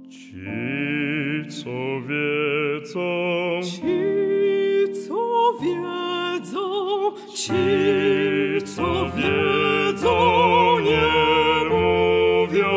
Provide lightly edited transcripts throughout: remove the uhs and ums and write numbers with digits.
Ci, co wiedzą, nie mówią.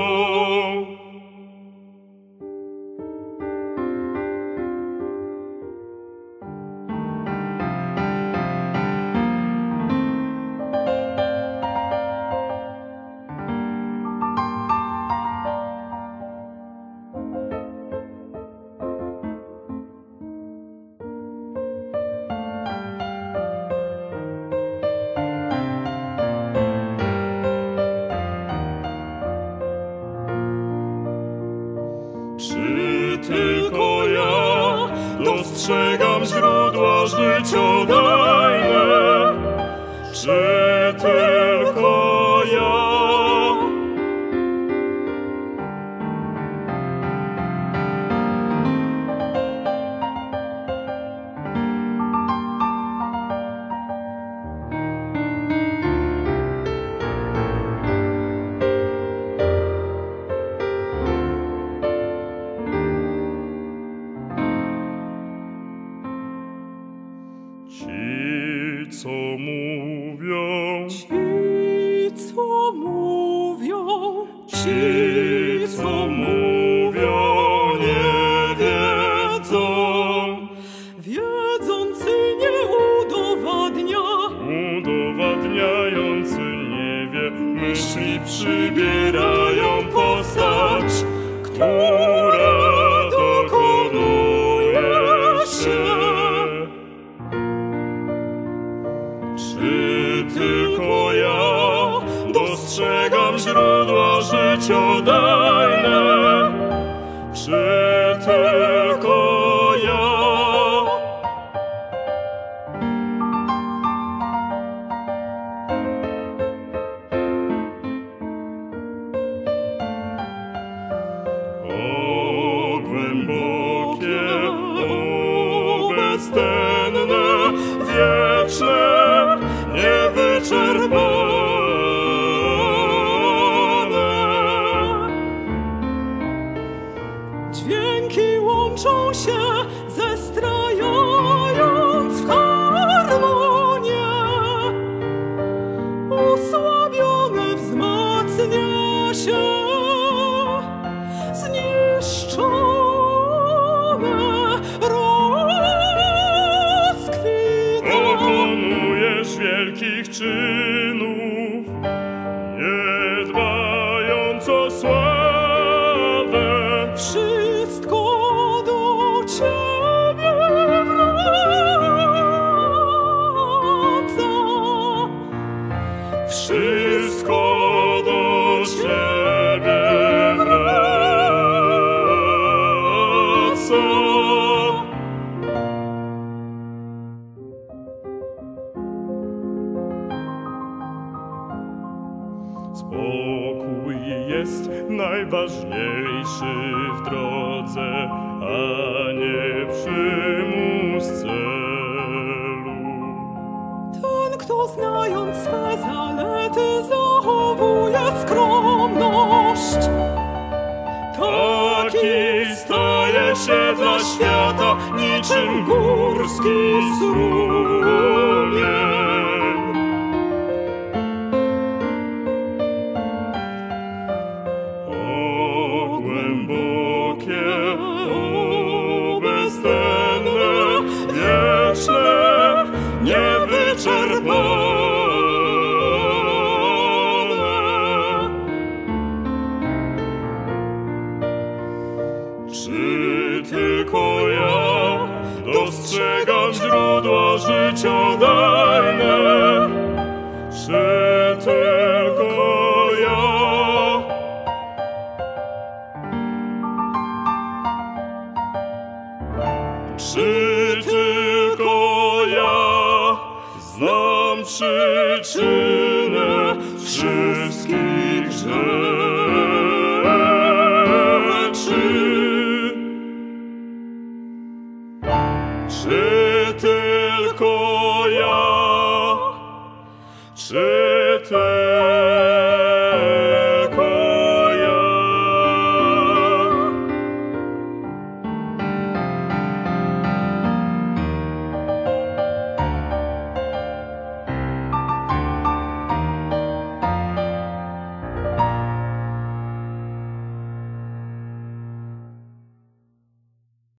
Czy tylko ja dostrzegam źródła życiodajne? Czy tylko ja? Ci, co mówią, nie wiedzą. Wiedzący nie udowadnia, Udowadniający nie wie, myśli przybierają postać, która dokonuje się. Czy tylko ja dostrzegam źródła życiodajne? Czy tylko ja? O głębokie, o bezcenne, wieczne, niewyczerpane. dźwięki łączą się, zestrajając w harmonię. Osłabione wzmacnia się, zniszczone rozkwita. Dokonujesz wielkich czynów, nie dbając o sławę. Wszystko do Ciebie wraca. Wszystko do Ciebie wraca. Spokój jest najważniejszy w drodze, a nie przymus celu. Ten, kto znając swe zalety zachowuje skromność, Taki staje się dla świata niczym górski strumień. O głębokie, o bezcenne, wieczne, niewyczerpane. Czy tylko ja dostrzegam źródła życiodajne? Czy tylko ja? Czy tylko ja znam przyczynę wszystkich rzeczy?